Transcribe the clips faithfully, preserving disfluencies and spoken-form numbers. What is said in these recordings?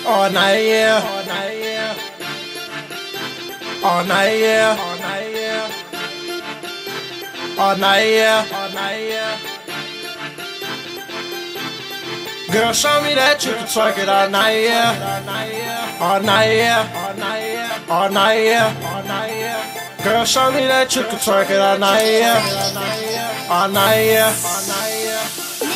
All night, yeah. All night, yeah. All night, yeah. All night, yeah. All night, yeah. All night, yeah. Girl, show me that you can twerk it all night, yeah. All night, yeah. All night, yeah. All night, yeah. All night, yeah. Girl, show me that you can twerk it all night, yeah. All night, yeah. All night, yeah.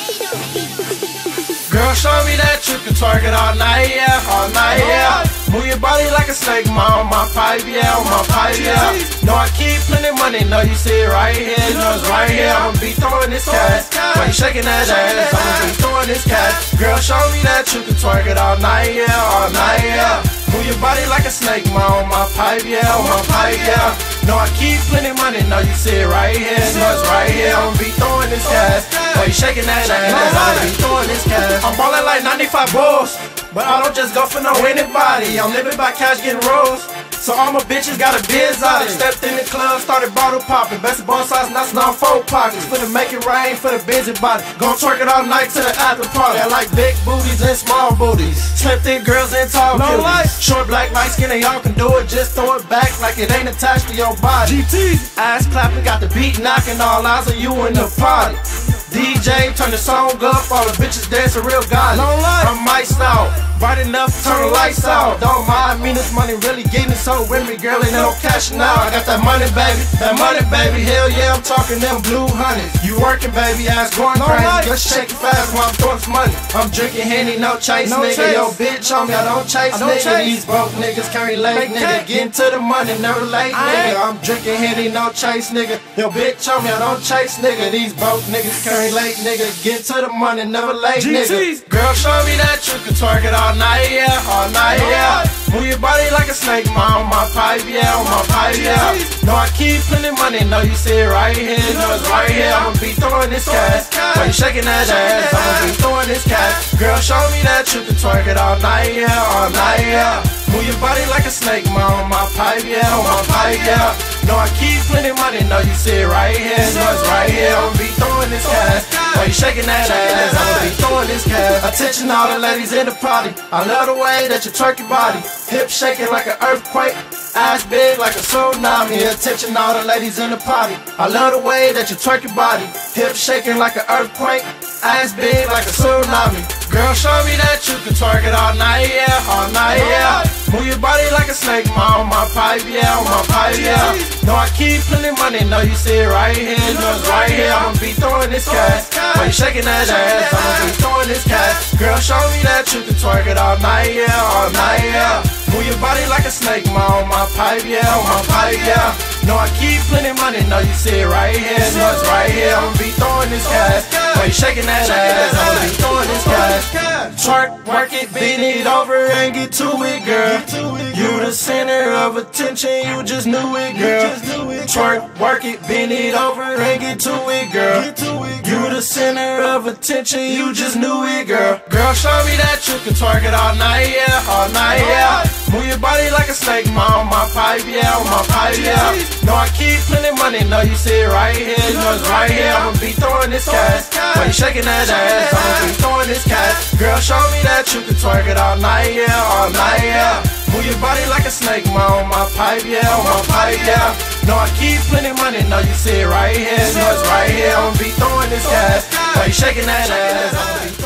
Girl, show me that you can twerk it all night, yeah, all night, yeah. Move your body like a snake, ma, on my pipe, yeah, on my pipe, yeah. Know I keep plenty money, know you see it right here, know it's right here. I'ma be throwing this cash, while you shaking that ass, I'ma be throwing this cash. Girl, show me that you can twerk it all night, yeah, all night, yeah. Move your body like a snake, ma, on my pipe, yeah, on my pipe, yeah. Know I keep plenty money, know you see it right here, know it's right here. I'ma be throwing this cash, while you shaking that ass, I'ma be throwing this cash. I'm ballin' like ninety-five Bulls, but I don't just go for no anybody. I'm living by cash, getting rolls. So all my bitches got a biz out it. Stepped in the club, started bottle popping. Best of both sides, that's not four pockets. For the make it rain, for the busy body. Gon' twerk it all night to the after party. I like big booties and small booties. Slim thick girls and tall cuties. Short, black, light skin, and y'all can do it. Just throw it back like it ain't attached to your body. G T ass clapping, got the beat knocking. All eyes on you in the party. D J, turn the song up, all the bitches dancing real godly. I'm mic'd out, bright enough to turn the lights out. Don't mind me, this money really getting so with me, girl, ain't no cashing out. I got that money, baby, that money, baby, hell yeah, I'm talking them blue honeys. You working, baby, ass going crazy, just shake it fast while I'm throwing some money. I'm drinking Henny, no chase, no nigga, chase. Yo, bitch on me, I don't chase, I don't nigga. Chase. These broke niggas can't relate, nigga, getting to the money, never late, nigga. I'm drinking Henny, no chase, nigga. Yo, bitch on me, I don't chase, nigga. These broke niggas can't relate, nigga, get to the money, never late, G Ts. Nigga. Girl, show me that you can twerk it all night, yeah, all night, yeah. Move your body like a snake, ma, on my pipe, yeah, on my pipe, yeah. Know I keep plenty money, know you see it right here, know it's right here. I'ma be throwing this cash, while you shaking that ass, I'ma be throwing this cash. Girl, show me that you can twerk it all night, yeah, all night, yeah. Move your body like a snake, ma, on my pipe, yeah, on my pipe, yeah. Know I keep plenty money, know you see it right here, know it's right here. I'ma be throwing this cash, while you shaking that ass, I'ma be throwing this cash. Attention all the ladies in the party, I love the way that you twerk your body. Hip shaking like an earthquake, ass big like a tsunami. Attention all the ladies in the party, I love the way that you twerk your body. Hip shaking like an earthquake, ass big like a tsunami. Girl, show me that you can twerk it all night, yeah, all night, yeah. Move your body like a snake, ma, on my pipe, yeah, on my pipe, yeah. Know I keep plenty money, know you see it right here, know it's right here. I'ma be throwing this cash, while you shaking that ass, I'ma be throwing this cash. Girl, show me that you can twerk it all night, yeah, all night, yeah. Move your body like a snake, ma, on my pipe, yeah, on my pipe, yeah. Know I keep plenty money, know you see it right here, know it's right here. I'ma be throwing this cash, while you shaking that ass, I'ma be throwing this cash. Twerk, work it, bend it over and get to it, girl. You the center of attention, you just knew it, girl. Twerk, work it, bend it over and get to it, girl. You the center of attention, you just knew it, girl. Girl, show me that you can twerk it all night, yeah, all night, yeah. Move your body like a snake, ma, on my pipe, yeah, on my pipe, yeah. Know I keep plenty money, know you see it right here, know it's right here. I'ma be throwing this cash, while you shaking that ass, I'ma be throwing this cash. Girl, show me that you can twerk it all night, yeah, all night, yeah. Move your body like a snake, ma, on my pipe, yeah, on my pipe, yeah. Know I keep plenty money, know you see it right here, know it's right here. I'ma be throwing this cash, while you shaking that ass, I'ma be